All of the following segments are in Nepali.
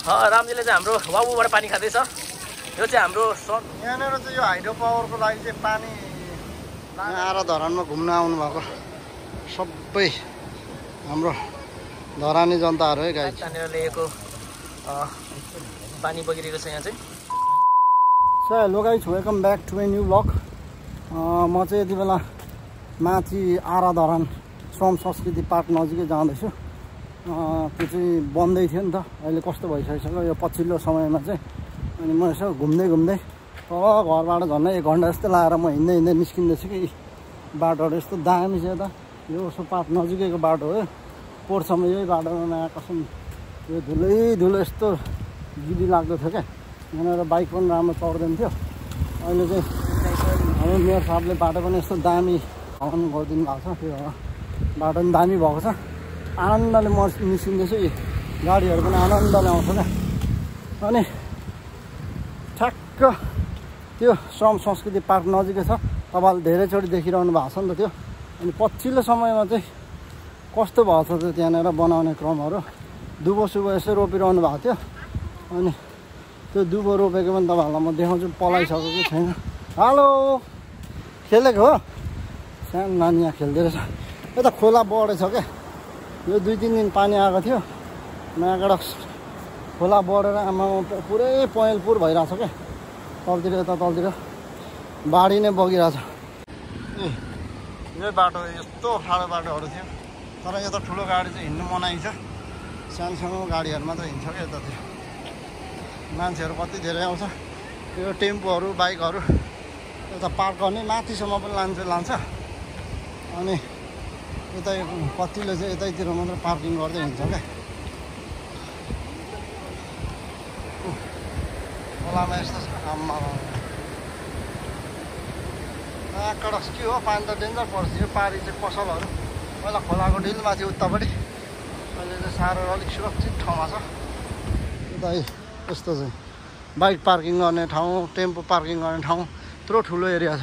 रामजीले चाहिँ हाम्रो वाबुबाट पानी खाँदैछ। यो चाहिँ हाम्रो यहाँनिर चाहिँ यो हाइड्रो पावरको लागि चाहिँ पानी आएर धरानमा घुम्न आउनु भएको सबै हाम्रो धरानी जनताहरू है गाई त्यहाँनिर ल्याएको पानी बगिरहेको छ यहाँ चाहिँ। So hello guys, welcome back to a new blog. म चाहिँ यति बेला माथि आरा धरान श्रम संस्कृति पार्क नजिकै जाँदैछु। त्यो चाहिँ बन्दै थियो नि त, अहिले कस्तो भइसकिसक्यो यो पछिल्लो समयमा चाहिँ। अनि म यसो घुम्दै घुम्दै तल घरबाट झन्डै 1 घन्टा जस्तो लगाएर म हिँड्दै हिँड्दै निस्किँदैछु कि बाटोहरू यस्तो दामी छ। यता यो सो पार्क नजिकैको बाटो हो, पोहोरसम्म यही बाटोमा नयाँ कसम यो धुलै यस्तो गिली लाग्दो थियो क्या। यहाँनिर बाइक पनि राम्रो चढ्दैन थियो। अहिले चाहिँ हाम्रो मेयर साहबले बाटो पनि यस्तो दामी हवन गरिदिनु भएको छ। त्यो बाटो पनि दामी भएको छ। आनन्दले म निस्किँदैछु कि गाडीहरू पनि आनन्दले आउँछ क्या। अनि ठ्याक्क त्यो श्रम संस्कृति पार्क नजिकै छ। तपाईँले धेरैचोटि देखिरहनु भएको छ नि त त्यो। अनि पछिल्लो समयमा चाहिँ कस्तो भएको छ त त्यहाँनिर बनाउने क्रमहरू, दुबो सुबो यसो रोपिरहनु भएको थियो। अनि त्यो दुबो रोपेको पनि तपाईँहरूलाई म देखाउँछु, पलाइसकेको कि छैन। हेलो, खेलेको हो सानो नानी यहाँ खेल्दै रहेछ। यता खोला बढेछ क्या। यो 2-3 दिन पानी आएको थियो, नयाँबाट खोला बढेर आमा पुरै पहेँलपुर भइरहेछ क्या। तलतिर यता तलतिर बाढी नै बगिरहेछ। ए यो बाटो यस्तो ठाडो बाटोहरू थियो, तर यो त ठुलो गाडी चाहिँ हिँड्नु मनाइ छ। सानो गाडीहरू मात्र हिँड्छ क्या यतातिर। मान्छेहरू कति धेरै आउँछ। यो टेम्पोहरू बाइकहरू यता पार्क गर्ने माथिसम्म पनि लान्छ। अनि यता कतिले चाहिँ यतैतिर मात्र पार्किङ गर्दै हिँड्छ क्या। खोलामा यस्तो छ आम्मा कडस के हो, पानी त डेन्जर पर्छ। यो पारी चाहिँ पसलहरू पहिला खोलाको डिलमा थियो उतापट्टि, अहिले चाहिँ साह्रो अलिक सुरक्षित ठाउँमा छ। यता यस्तो चाहिँ बाइक पार्किङ गर्ने ठाउँ, टेम्पो पार्किङ गर्ने ठाउँ, यत्रो ठुलो एरिया छ।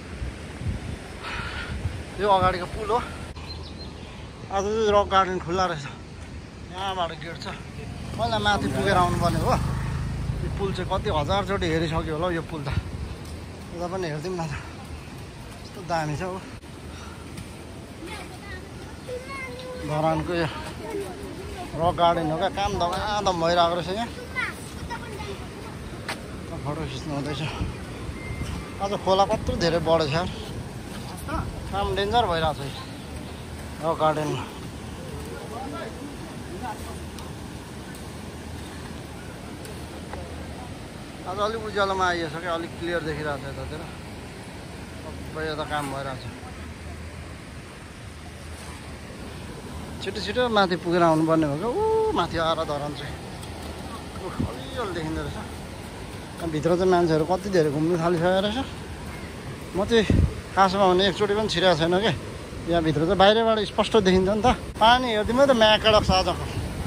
यो अगाडिको पुल हो। आज चाहिँ रक गार्डन खुल्ला रहेछ। यहाँबाट गेट छ। पहिला माथि पुगेर आउनुपर्ने हो। यो पुल चाहिँ कति हजारचोटि हेरिसक्यो होला यो पुल त। यता पनि हेरिदिउँ न त, यस्तो दामी छ हो। धरानको यो रक गार्डन हो क्या। काम धमाधम भइरहेको रहेछ यहाँ। फोटो खिच्नु हुँदैछ। आज खोला कत्रो धेरै बढेछ यार, काम डेन्जर भइरहेको छ रक गार्डनमा। आज अलिक उज्यालोमा आइएछ क्या, अलिक क्लियर देखिरहेको छ यतातिर। सबै यता काम भइरहेको छ। छिटो माथि पुगेर आउनुपर्ने हो क्या। ऊ माथि आएर धरान चाहिँ अलिअलि देखिँदो रहेछ। भित्र चाहिँ मान्छेहरू कति धेरै घुम्नु थालिसकेको रहेछ। म चाहिँ खासमा भने एकचोटि पनि छिरेको छैन क्या। यहाँभित्र चाहिँ बाहिरबाट स्पष्ट देखिन्छ नि त। पानी हेरिदिउँ त म्याकडक छ आजको।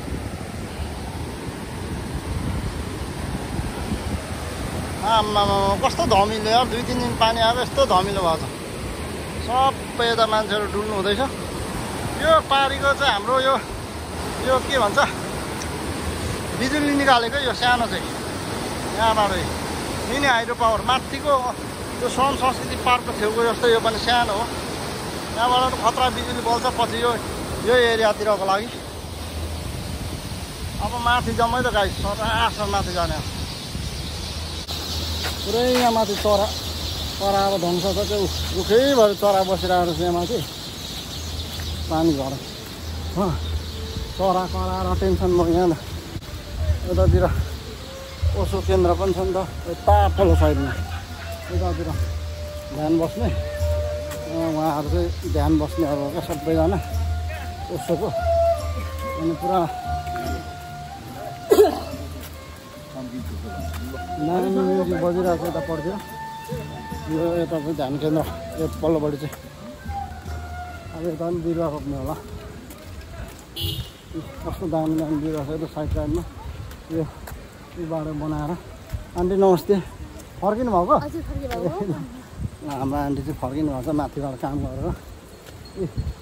आम्मामा कस्तो धमिलो यार, 2-3 दिन पानी आएको यस्तो धमिलो भएको छ। सबै यता मान्छेहरू डुल्नु हुँदैछ। यो पारीको चाहिँ हाम्रो यो के भन्छ, बिजुली निकालेको यो सानो चाहिँ यहाँबाट मिनी हाइड्रो पावर माथिको त्यो श्रम संस्कृति पार्कको छेउको जस्तो यो पनि सानो हो। यहाँबाट त खतरा बिजुली बल्छ पछि यो एरियातिरको लागि। अब माथि जम्मै त गाई सरास माथि जाने पुरै यहाँ माथि चरा अब ध्वंस छ त्यो रुखैभरि चरा बसिरहेको छ यहाँ माथि पानी भएर। चरा कराएर टेन्सन भयो यहाँ। यतातिर ओसो केन्द्र पनि छ नि त, यता पल्लो साइडमा यतातिर ध्यान बस्ने उहाँहरू चाहिँ ध्यान बस्नेहरू हो क्या सबैजना ओसोको। अनि पुरा नानी म्युजिक बजिरहेको छ यता पर्थ्यो। यो यता चाहिँ ध्यान केन्द्र यो पल्लोपट्टि चाहिँ। अब यता पनि बिरुवा रोप्ने होला। कस्तो दामी बिरुवा छ यता साइडमा। यो बाटो बनाएर। आन्टी नमस्ते, फर्किनु भएको? हाम्रो आन्टी चाहिँ फर्किनु भएको छ माथिबाट काम गरेर।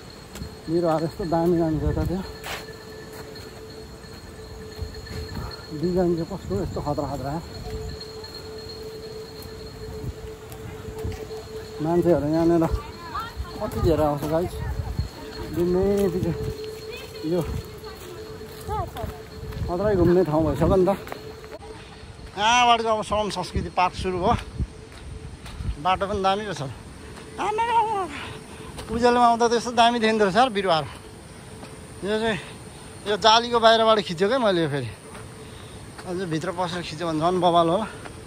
बिरुवाहरू यस्तो दामी दामी छ यता त्यो। डिजाइन चाहिँ कस्तो यस्तो खतरा खतरा मान्छेहरू यहाँनिर कति धेरै आउँछ गाइस दिनै पछि यो खतरै घुम्ने ठाउँ भइसक्यो नि त यहाँबाट चाहिँ अब श्रम संस्कृति पार्क सुरु भयो बाटो पनि दामी रहेछ उज्यालोमा आउँदा त यस्तो दामी देखिँदो रहेछ बिरुवाहरू यो चाहिँ यो जालीको बाहिरबाट खिचेको मैले यो फेरि अझै भित्र पसेर खिच्यो भने झन् बवाल होला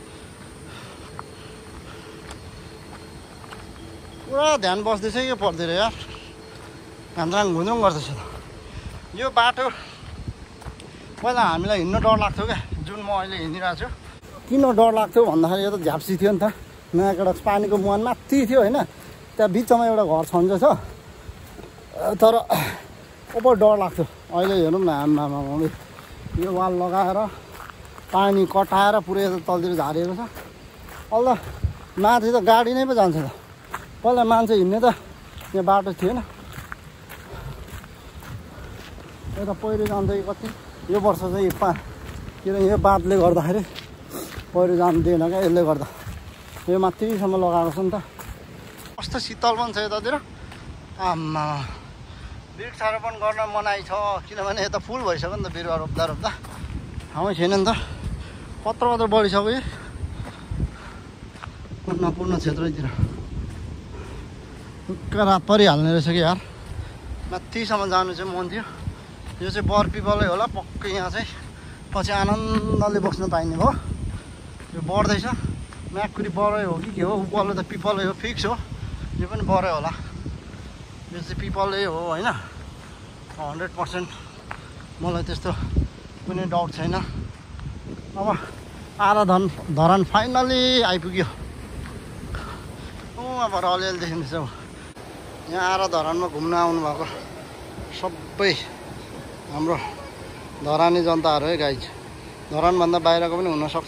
पुरा ध्यान बस्दैछ यो पर्दैन यार घान्द्राङ घुन्द्रुङ गर्दैछ त यो बाटो पहिला हामीलाई हिँड्न डर लाग्थ्यो क्या जुन म अहिले हिँडिरहेको छु किन डर लाग्थ्यो भन्दाखेरि यो त झ्याप्सी थियो नि त नयाँ एउटा पानीको मुहान माथि थियो होइन त्यहाँ बिचमा एउटा घर छन्ज छ तर ओभर डर लाग्थ्यो अहिले हेरौँ न आमामा यो वाल लगाएर पानी कटाएर पुरै तलतिर झारिएको छ अहिले माथि त गाडी नै पो जान्छ त पहिला मान्छे हिँड्ने त यहाँ बाटो थिएन यता पहिरो जान्छ कि कति यो वर्ष चाहिँ किन यो बाँधले गर्दाखेरि पहिरो जानु दिएन क्या यसले गर्दा यो माथिसम्म लगाएको छ नि त कस्तो शीतल पनि छ यतातिर आम्मा वृक्षारोपण गर्न मनाइ छ किनभने यता फुल भइसक्यो नि त बिरुवा रोप्दा रोप्दा ठाउँै छैन नि त कत्रो बढिसक्यो अन्नपूर्ण क्षेत्रतिर टुक्का रात परिहाल्ने रहेछ कि यार माथिसम्म जानु चाहिँ मन थियो यो चाहिँ बर पिपलै होला पक्कै यहाँ चाहिँ पछि आनन्दले बस्न पाइने भयो यो बढ्दैछ म्याकुरी बरै हो कि के हो उपल्लो त पिपलै हो फिक्स हो यो पनि बरै होला यो चाहिँ पिपलै हो होइन 100% मलाई त्यस्तो कुनै डाउट छैन अब धरान फाइनली आइपुग्यो अब अलिअलि देखिँदैछ यहाँ आएर धरानमा घुम्न आउनुभएको सबै हाम्रो धरानी जनताहरू है गाइज धरानभन्दा बाहिरको पनि हुनसक्छ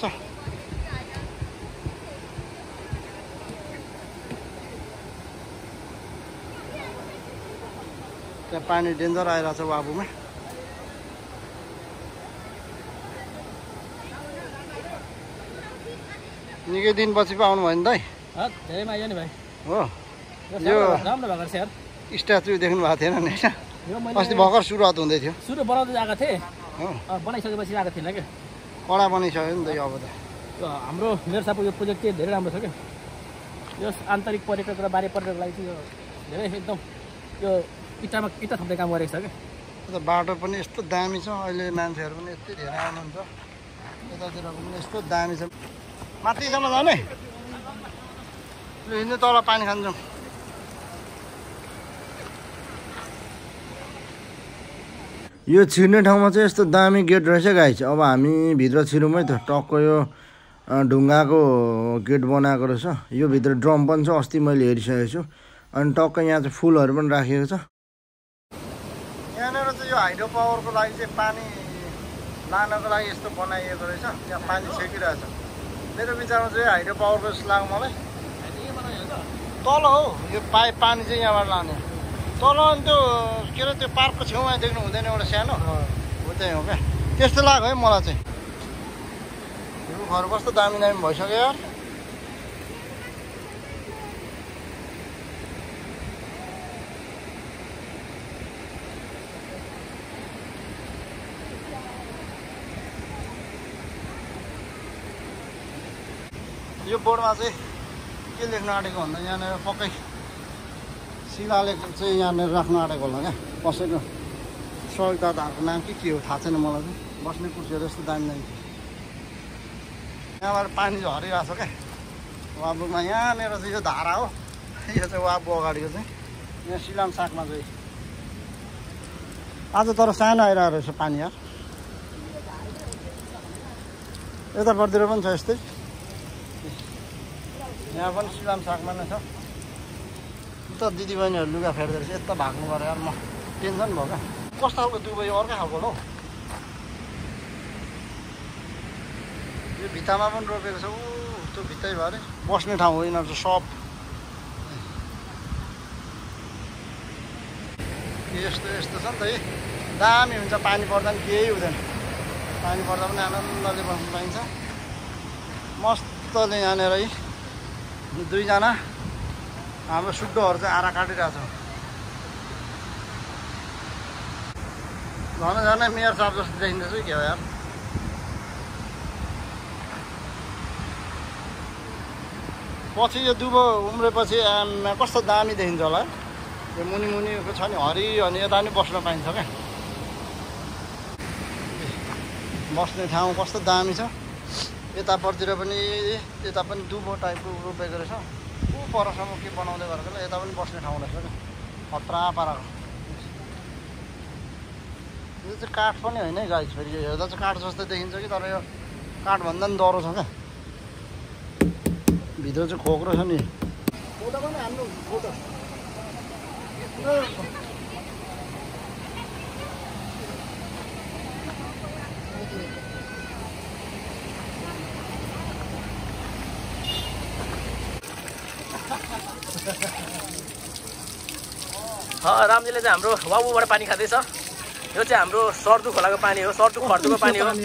त्यहाँ पानी डेन्जर आइरहेछ बाबुमा निकै दिनपछि पो आउनुभयो नि दाइ धेरै माया नि भाइ हो यो राम्रो भएको छ यार स्ट्याचु देख्नु भएको थिएन नि अस्ति भर्खर सुरुवात हुँदै थियो सुरु बनाउँदै आएको थिएँ हो बनाइसकेपछि आएको थिएन क्या कडा बनाइसक्यो नि त यो अब त यो हाम्रो मेरो साथको यो प्रोजेक्ट चाहिँ धेरै राम्रो छ क्या यो आन्तरिक पर्यटक र बाह्य पर्यटकको लागि चाहिँ यो धेरै एकदम यो इँटा थप्ने काम गरेको छ क्या बाटो पनि यस्तो दामी छ अहिले मान्छेहरू पनि यति धेरै आउनुहुन्छ यतातिर पनि यस्तो दामी छ माथिसम्म जाने हिँड्नु तल पानी खान्छौँ यो छिर्ने ठाउँमा चाहिँ यस्तो दामी गेट रहेछ गाइस अब हामी भित्र छिरौँ है त टक्क यो ढुङ्गाको गेट बनाएको रहेछ यो भित्र ड्रम पनि छ अस्ति मैले हेरिसकेको छु अनि टक्क यहाँ चाहिँ फुलहरू पनि राखेको छ यहाँनिर चाहिँ यो हाइड्रो पावरको लागि चाहिँ पानी लानको लागि यस्तो बनाइएको रहेछ यहाँ पानी छेकिरहेछ मेरो विचारमा चाहिँ हाइड्रो पावरको जस्तो लाग्यो मलाई तल हो यो पानी चाहिँ यहाँबाट लाने तल अनि त्यो के अरे त्यो पार्कको छेउमा देख्नु हुँदैन एउटा सानो हो त्यही हो क्या त्यस्तो लाग्यो है मलाई चाहिँ यो घर कस्तो दामी दामी भइसक्यो यार यो बोर्डमा चाहिँ के लेख्न आँटेको भन्दा यहाँनिर पक्कै शिलालेख चाहिँ यहाँनिर राख्न आँटेको होला क्या कसैको सहयोगदाताहरूको नाम के हो थाहा छैन मलाई चाहिँ बस्ने कुर्सीहरू यस्तो दामी दामी यहाँबाट पानी चाहिँ हरिरहेको छ क्या वाबुमा यहाँनिर चाहिँ यो धारा हो यो चाहिँ वाबु अगाडिको चाहिँ यहाँ सिलाम सागमा चाहिँ आज तर सानो आइरहेको रहेछ पानी यार यतापट्टितिर पनि छ यस्तै यहाँ पनि सिलाम सागमा नै छ त दिदीबहिनीहरू लुगा फेर्दो रहेछ यता भाग्नु पऱ्यो यार म टेन्सन भयो क्या कस्तो खालको दुबई अर्कै खालको हो यो भित्तामा पनि रोपेको छ ऊ त्यो भित्तै भयो अरे बस्ने ठाउँ हो यिनीहरू चाहिँ सब यस्तो यस्तो छ नि त दामी हुन्छ पानी पर्दा पनि केही हुँदैन पानी पर्दा पनि आनन्दले बस्नु पाइन्छ मस्तले यहाँनिर है दुईजना हाम्रो सुड्डोहरू चाहिँ आरा काटिरहेछ झन् मेयर साहब जस्तो देखिँदैछ के हो यार पछि यो दुबो उम्रेपछि कस्तो दामी देखिन्छ होला यो मुनि मुनिको छ नि हरियो अनि यता पनि बस्न पाइन्छ क्या बस्ने ठाउँ कस्तो दामी छ यतापट्टितिर पनि यता पनि दुबो टाइपको रोपेको रहेछ ऊ परसम्म के बनाउँदै गरेको यता पनि बस्ने ठाउँ रहेछ क्या खतरा पाराको यो चाहिँ काठ पनि होइन है गाइस फेरि यो हेर्दा चाहिँ काठ जस्तो देखिन्छ कि तर यो काठभन्दा पनि डह्रो छ क्या भित्र चाहिँ खोक्रो छ नि फोटो पनि हाम्रो फोटो रामजीले चाहिँ हाम्रो वाबुबाट पानी खाँदैछ यो चाहिँ हाम्रो सर्दु खोलाको पानी हो सर्दु खर्दुको पानी हो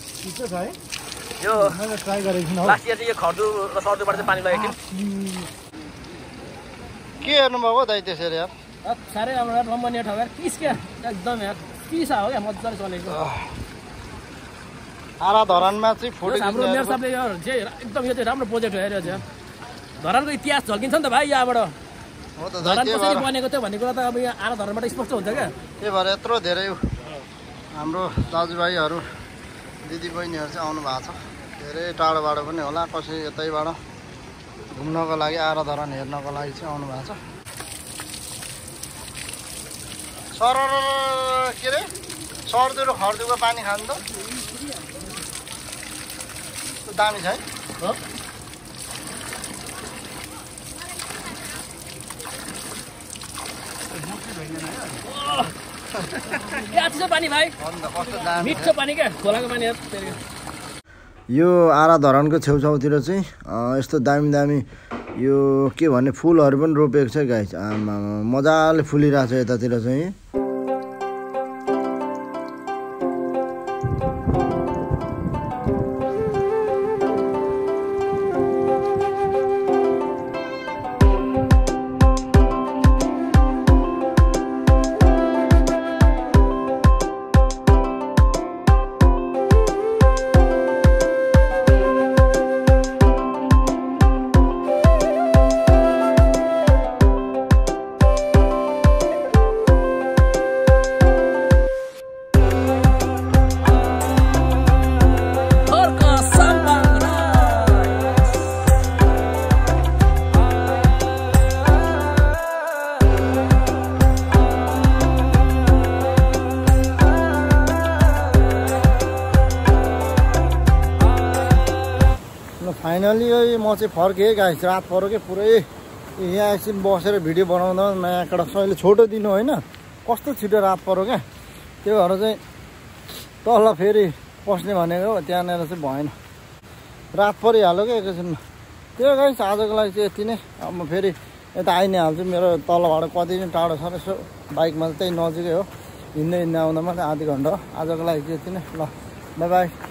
यो लास्ट इयर चाहिँ यो खर्दु र सर्दुबाट चाहिँ पानी लगेको थियो के हेर्नुभएको दाइ त्यसरी यार साह्रै राम्रो यार रमणीय ठाउँ यार पिस क्या एकदम यार पिसा हो क्या मजाले चलेको आरा धरानमा चाहिँ फोटो हाम्रो मेयर साहबले यो चाहिँ एकदम यो चाहिँ राम्रो प्रोजेक्ट हो यो चाहिँ धरानको इतिहास झल्किन्छ नि त भाइ यहाँबाट हो त धरान कसरी बनेको थियो भन्ने कुरा त अब यहाँ आरा धरानबाट स्पष्ट हुन्छ क्या त्यही भएर यत्रो धेरै हाम्रो दाजुभाइहरू दिदीबहिनीहरू चाहिँ आउनु भएको छ धेरै टाढोबाट पनि होला कसै यतैबाट घुम्नको लागि आरा धरान हेर्नको लागि चाहिँ आउनु भएको छ सर के अरे सर्दु र खर्दुको पानी खानु त दामी छ है पानी भाइ मिठो पानी क्या खोलाको पानी यो आरा धरानको छेउछाउतिर चाहिँ यस्तो दामी दामी यो के भन्ने फुलहरू पनि रोपेको छ गाइस मजाले फुलिरहेको छ यतातिर चाहिँ फाइनली म चाहिँ फर्केँ गाइस रात पऱ्यो कि पुरै यहाँ एकछिन बसेर भिडियो बनाउँदा नयाँ अहिले छोटो दिनु होइन कस्तो छिटो रात पऱ्यो क्या त्यो भएर चाहिँ तल फेरि पस्ने भनेको त्यहाँनिर चाहिँ भएन रात परिहाल्यो क्या एकैछिनमा त्यो गाइस आजको लागि चाहिँ यति नै अब म फेरि यता आइ नै हाल्छु मेरो तलबाट कति नै टाढो छ यसो बाइकमा चाहिँ त्यही नजिकै हो हिँड्दै आउँदा मात्रै आधी घन्टा हो आजको लागि चाहिँ यति नै ल बाई बाई